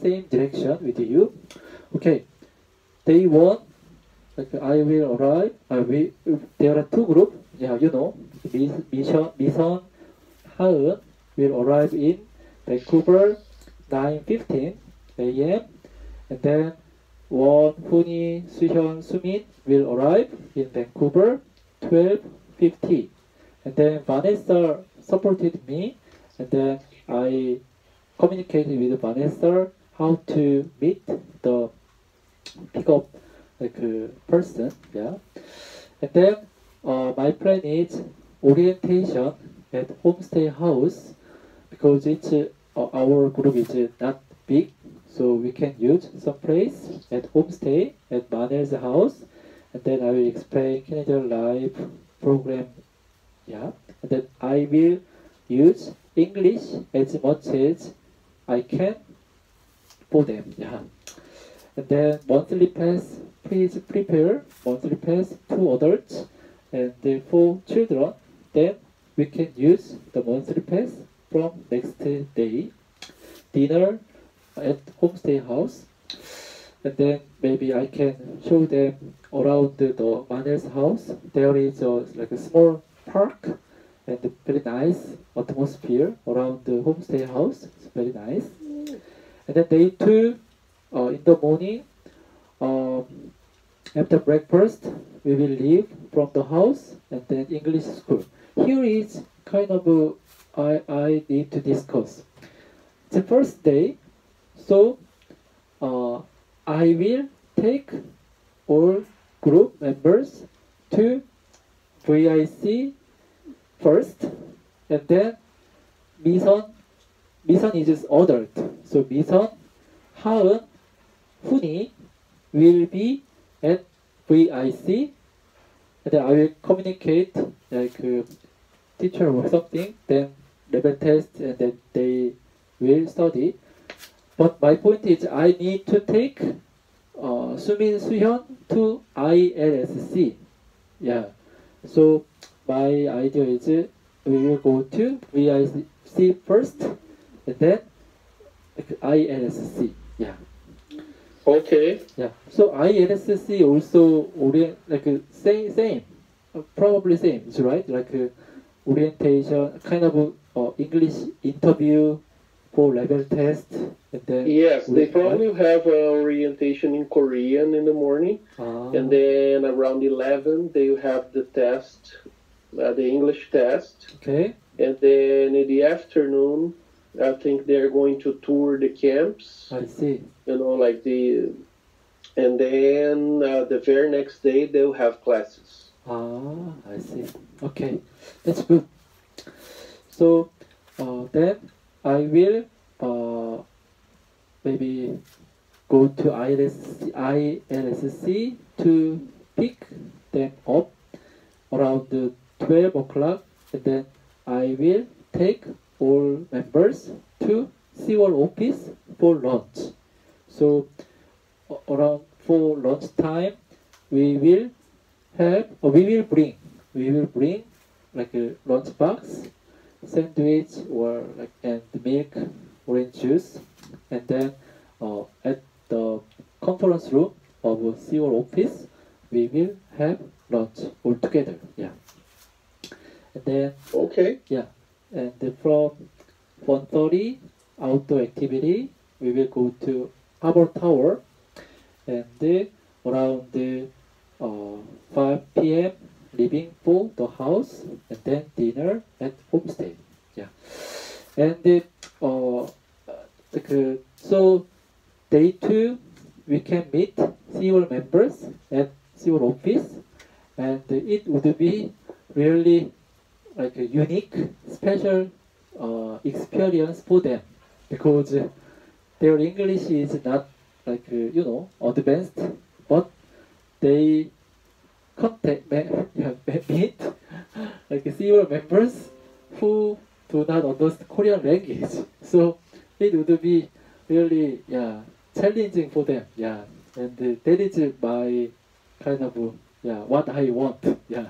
same direction with you. Okay, day one, like I will arrive. There are two groups. Yeah, you know, Mison, Haeun will arrive in Vancouver 9:15 a.m. And then Won, Huni, Suhyun, Sumin will arrive in Vancouver 12:50. And then Vanessa supported me, and then I communicated with Vanessa how to meet the pickup like person. Yeah. And then my plan is orientation at homestay house because it's our group is not big, so we can use some place at homestay at Maner's house, and then I will explain Canada Live program. Yeah, and then I will use English as much as I can for them. Yeah, and then monthly pass. Please prepare monthly pass 2 adults and 4 children. Then we can use the monthly pass from next day. Dinner at homestay house, and then maybe I can show them around the Maner's house. There is like a small park and a very nice atmosphere around the homestay house. It's very nice. And then day two, in the morning, after breakfast, we will leave from the house and then English school. Here is kind of I need to discuss. The first day, so I will take all group members to VIC first, and then Mison is adult. So Mison, Haeun, Huni will be at VIC, and then I will communicate like teacher or something, then level test, and then they will study. But my point is I need to take Sumin Suhyun to ILSC. Yeah. So my idea is we will go to VIC first and then ILSC. Yeah. Okay. Yeah. So ILSC also like same, probably same. It's right. Like orientation, kind of English interview for level test, and then Yes, they probably have orientation in Korean in the morning, and then around 11 they have the test, the English test. Okay. And then in the afternoon, I think they're going to tour the camps. I see. You know, like and then the very next day they'll have classes. I see. Okay, that's good. So then I will maybe go to ILSC to pick them up around 12 o'clock, and then I will take all members to Seoul office for lunch. So around for lunch time, we will bring like a lunch box, sandwich or like and milk, orange juice, and then at the conference room of Seoul office, we will have lunch all together. Yeah. And then Okay. yeah, and from 1:30 outdoor activity, we will go to Harbor Tower, and around 5 p.m. leaving for the house, and then dinner at homestay. Yeah, and so day two we can meet Seoul members at Seoul office, and it would be really like a unique, special experience for them because their English is not like advanced, but they meet like Seoul members who do not understand Korean language. So it would be really challenging for them. Yeah, and that is my kind of what I want. Yeah.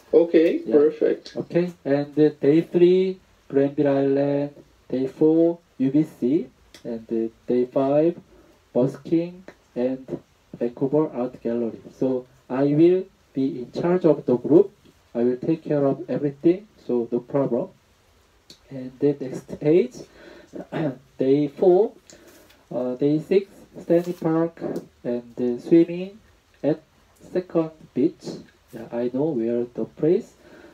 Okay, Yeah. perfect. Okay, and day three, Granville Island. Day four, UBC, and day 5, busking and Vancouver Art Gallery. So I will be in charge of the group. I will take care of everything, so no problem. And the next page, day 4, day 6, Stanley Park and swimming at Second Beach. Yeah, I know where the place.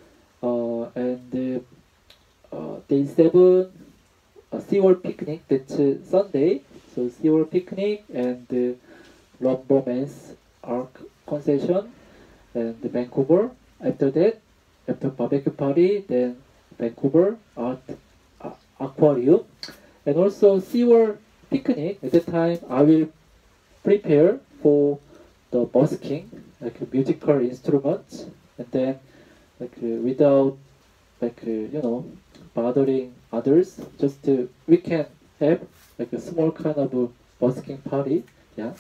And day 7, SeaWorld picnic. That's Sunday. So SeaWorld picnic and Lumberman's Ark concession and Vancouver. After that, after barbecue party, then Vancouver Art Aquarium, and also SeaWorld picnic. At that time, I will prepare for the busking, like musical instruments, and then without bothering others, just we can have like a small kind of a busking party. Yeah,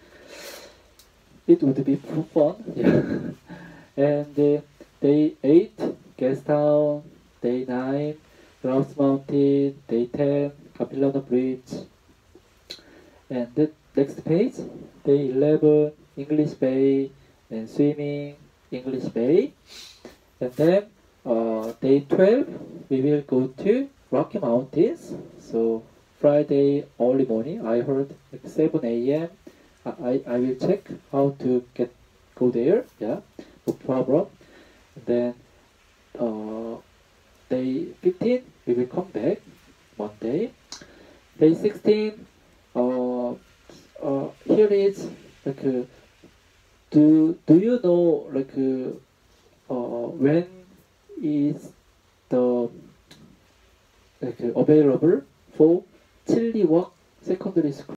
it would be fun. Yeah. And day 8, Guest Town, day 9, Grouse Mountain, day 10, Capilano Bridge, and the next page, day 11, English Bay and swimming, English Bay, and then day 12, we will go to Rocky Mountains. So Friday early morning, I heard like 7 a.m. I will check how to go there. Yeah, no problem. And then day 15, we will come back Monday. Day 16, here is like do you know like when is the like available for Chilliwack Secondary School?